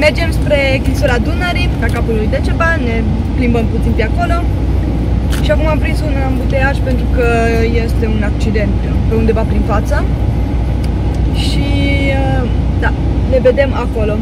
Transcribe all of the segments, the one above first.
Mergem spre clisura Dunării, la capul lui Decebal, ne plimbăm puțin pe acolo. Și acum am prins un ambuteiaj pentru că este un accident pe undeva prin față. Și da, ne vedem acolo.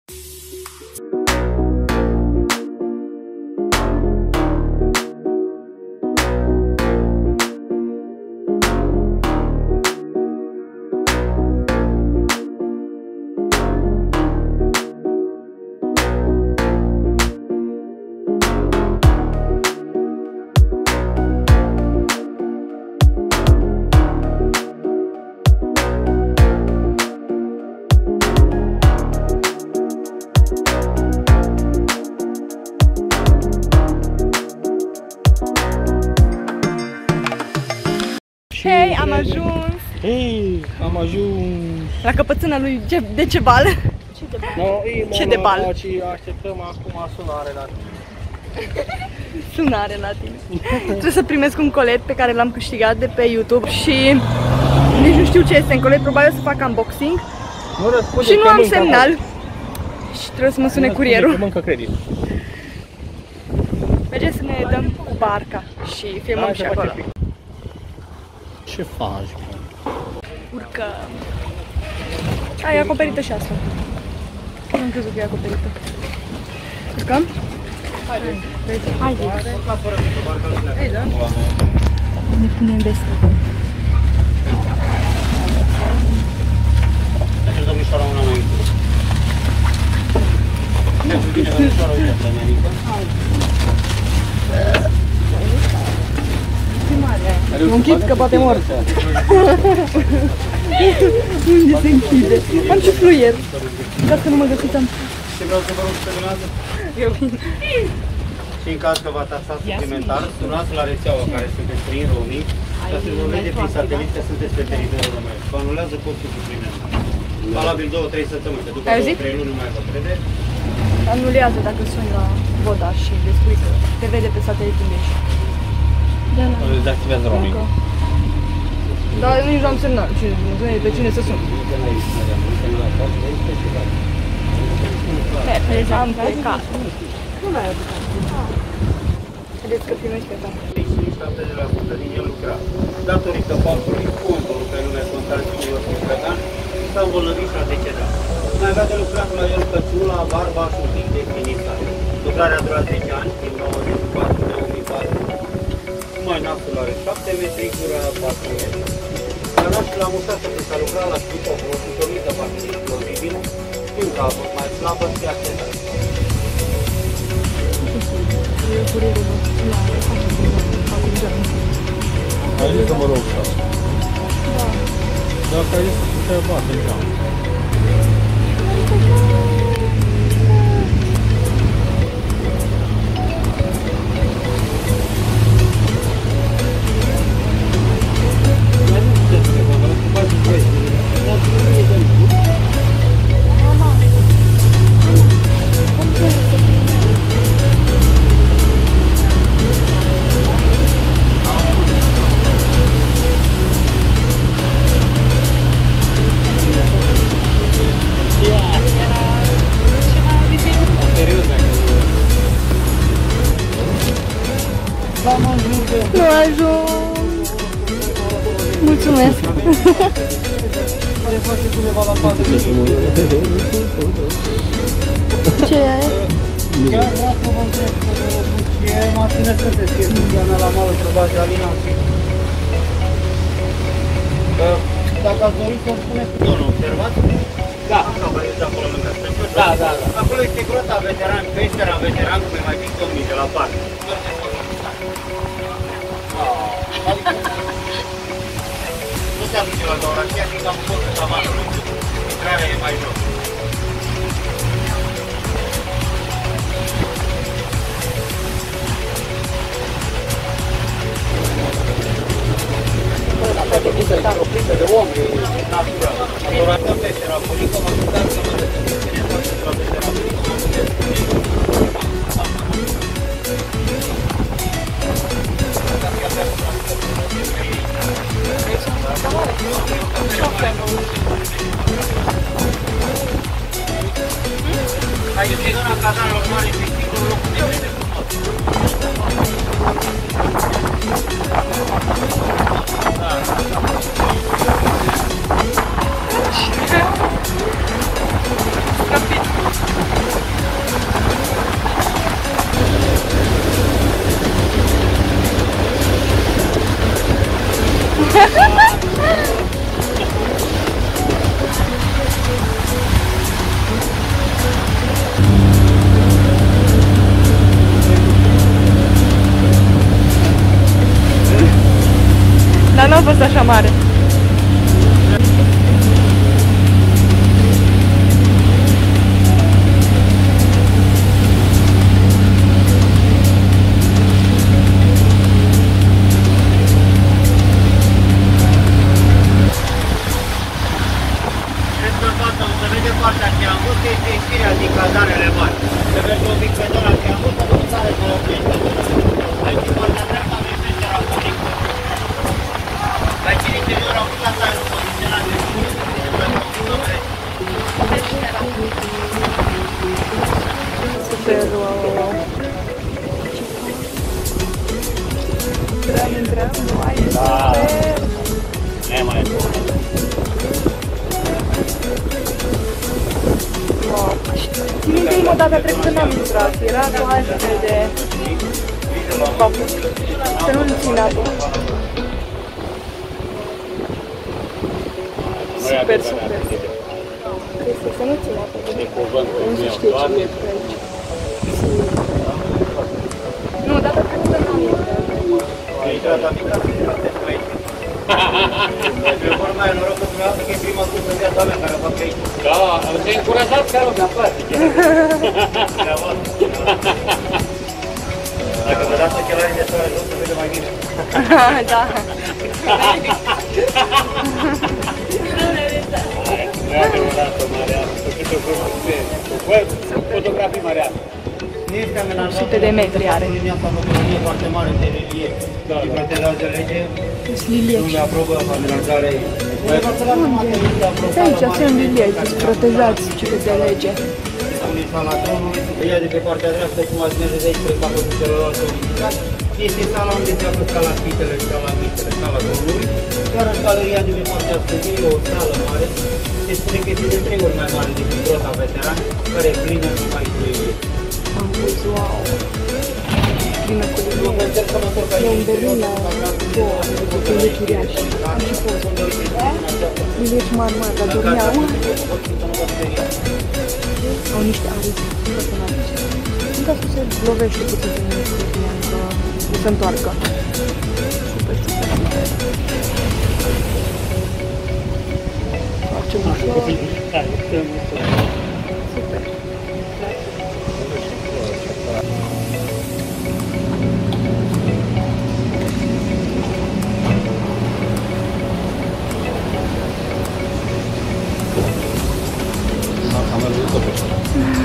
Hei, am ajuns! Hei, am ajuns! La căpățâna lui Decebal. Ce de bal? Și așteptăm acum sunare la tine. Sunare la tine. Trebuie să primesc un colet pe care l-am câștigat de pe YouTube și nici nu știu ce este în colet, probabil să fac unboxing. Și nu am semnal. Și trebuie să mă sune curierul. Mâncă credit. Mergem să ne dăm cu barca și filmăm și acolo. Ce faci, bă? Urcăm. A, e acoperită și asta. Nu am crezut că e acoperită. Urcăm? Haideți. Hai, da? Ne punem vesel. Mergeți, domnișoara, una înainte. Mergeți bine, domnișoara, uite-te, Nenică. Mă închid că poate mor. Unde se închide? Am și fluier. Ca să nu mă găsiți. Ce vreau să vă rog să semnați? Eu vin. Și în caz că va taxa suplimentar, sunați la rețeaua care sunteți prin roaming, ca să vă vede prin satelit că sunteți pe teritoriul român. Vă anulează costul suplimentar. Valabil 2-3 săptămâni, că după 2-3 luni nu mai vă crede. Anulează dacă suni la Voda și le spui că te vede pe satelit unde ești. Dezactivează roaming. Dar nici nu am semnal. Pe cine să sun? Am plecat. Nu mai ai plecat. Vedeți că primești pe ta. 70% din el lucra. Datorită faptului contul pe lumea contabilor Cârcătan s-a îmbolnăvit și a decedat. Mai avea de lucrat la el căciula, barba și un pic de finisare. Lucrarea a durat 10 ani, din 1994-2004. Mai nasul are 7 metri, gura 4 metri. La nasul la mușat că s-a lucrat la Schipo, folosit o mică parte din explozibil, fiind că a fost mai slabă și accedat. Ai zis să mă rog sau? Da. Dacă ai zis să te bate, da. Nu ajung. Mulțumesc. Ce e? Chiar vreau să vă întreb ce mașină sunteți, că este Diana la mală, probabil Alina. Dacă ați dori să-mi spuneți cu domnul, observați? Da. Da, da, da. Acolo este grota veteran, peștera veteran, cum e mai mic domnii de la parc. Nu se aduce la doar aceea, fiindcă am fost în tavanul lui. Intrarea e mai jos. De oameni natural. Adorată peștera Polică, mă gândeam să mă descrie foarte la peștera Polică, mă Aici e zona cazanelor mari și singurul loc unde vede frumos. Dar nu a fost așa mare. Partea Cheamut este ieșirea din cazanele mari. Se vede un pic pe zona Cheamut, să nu sare de la oprește. Aici în partea dreapta avem peștera Bunică. Aici în interior au pus asta poziționat de sus, se vede un pic oprește. Super, wow. Intrăm, mai e super. E mai bun. Țin minte, data trecută n-am intrat, era cu altfel de vapor. Să nu-l țin apă. Super, super. Este să nu țin apă. Nu se știe ce e pe aici. Nu, data trecută n-am intrat. Ai intrat la mica și intrat pe aici. Trebuie vorba aia, noroc că dumneavoastră că e prima cursă în viața mea care o fac aici. Da, te-ai încurajat ca lumea, frate. Dacă vă dați ochelarii de soare jos, se vede mai bine. Da. Nu e adevărat-o, Mariana. Făcut-o fotografii, Mariana. Nu este amenajat. 100 de metri are. Linia asta a făcut o linie foarte mare de relief. Și protejează de lege. Nu aprobă amenajarea ei. Aici sunt lilieci, protejați de lege. Un instalatorul, ea de pe partea dreaptă, cum ați merge de aici, spre capătul celălalt unificat, este sala unde se află sala spitele, sala mixele, sala domnului, iar în galeria de pe partea stângii e o sală mare, se spune că este de 3 ori mai mare decât grota veteran, care e plină și mai culie. Am pus, wow! Plină cu lilieci. Eu în Berlin la două, lilieci uriași. Am și poză. Lilieci mari, mari, dar dormeau. Au niște aripi foarte mari. Sunt ca să se lovește puțin de mine, că se întoarcă. Super, super, super. Facem ușor. Super. Am văzut tot pe asta.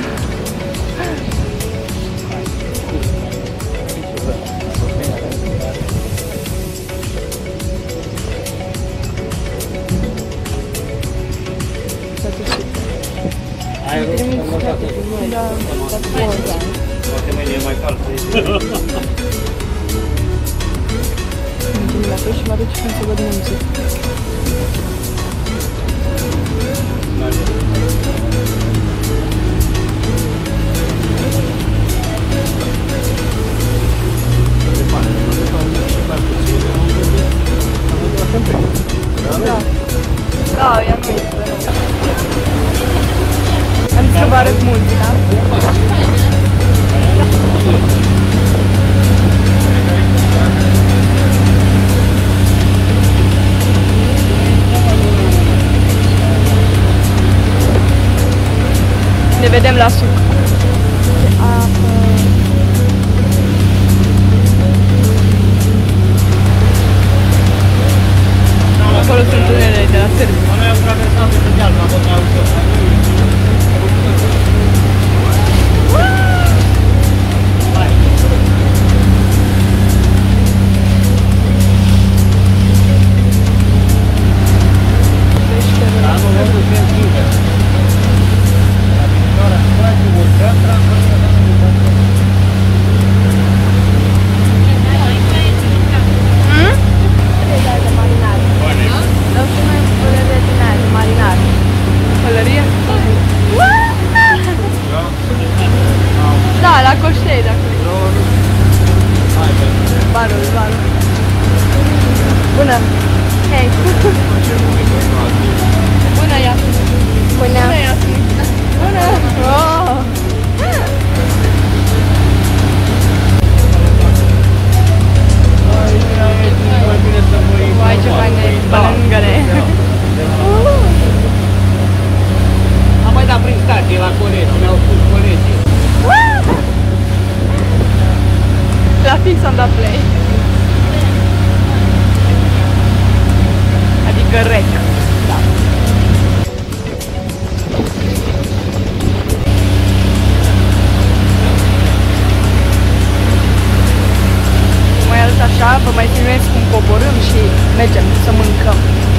Aerul am văzut. Poate mâine e mai cald. Mergem la pe și mă duc și să văd munții. Da. Da, ea nu este. Am zis că vă arăt munții, da? Ne vedem la suc. Acolo sunt tunelele de la Sârb. Noi am traversat pe deal, m-am fost mai ușor. La momentul când Mergem să mâncăm.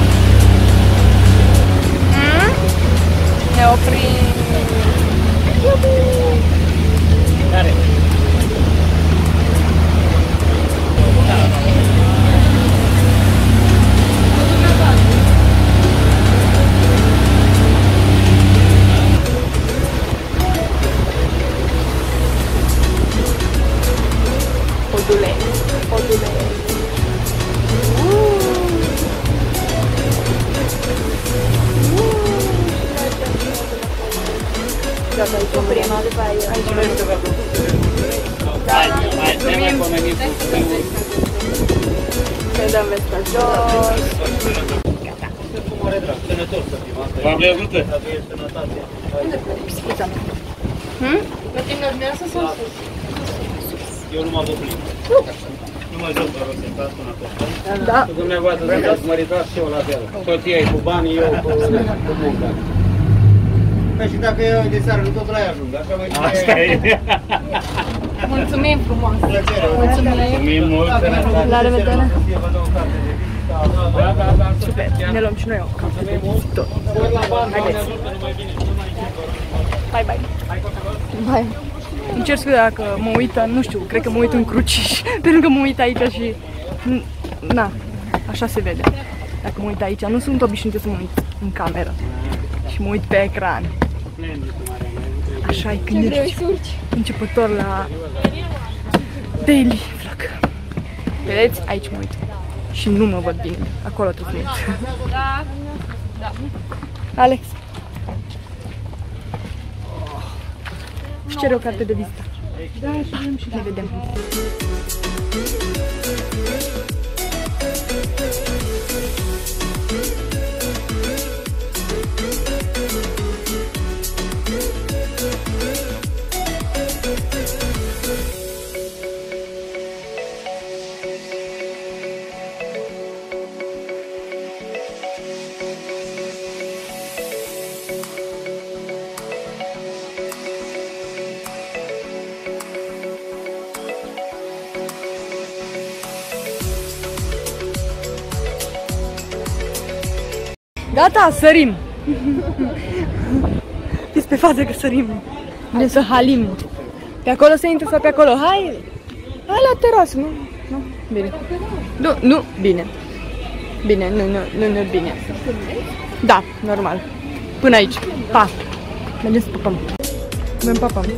Ne oprim. Care? Podule. Podule. Gata, aici oprim. Aici ne dăm vestea jos. Sănătos să fim, asta e. V-am ajută? Dacă e sănătate. Scuza. La tine dimineața sau sus? Eu nu mă văd plin. Nu mă joc, vă rog, să stați până acolo. Da. Cu dumneavoastră să măritați și eu la fel. Soția e cu banii, eu cu munca. Păi și dacă eu de seară nu tot la ea ajung, așa mai Asta e. Mulțumim frumos! plăcere. Mulțumim mult, sănătate. La revedere. Vă dau o carte de vizită. Da. Super. Ne luăm și noi o cafea de vizitor. Haideți. Bye, bye. Bye. Îmi cer scuze dacă mă uită, nu știu, cred că mă uit în cruciș, pentru că mă uit aici și... Na, așa se vede. Dacă mă uit aici, nu sunt obișnuită să mă uit în cameră și mă uit pe ecran. Așa e când ești începător la daily vlog. Vedeți? Aici mă uit. Și nu mă văd bine. Acolo trebuie să mă uit. Da. Alex. Își cere o carte de vizită. Da, și vrem și ne vedem. Gata, sărim! Fiți pe față că sărim. Vrem să halim. Pe acolo se intră sau pe acolo? Hai! Hai la terasă, nu? Nu? Bine. Nu, bine. Bine, nu, bine. Da, normal. Până aici. Pa! Mergem să pupăm. Mergem papăm.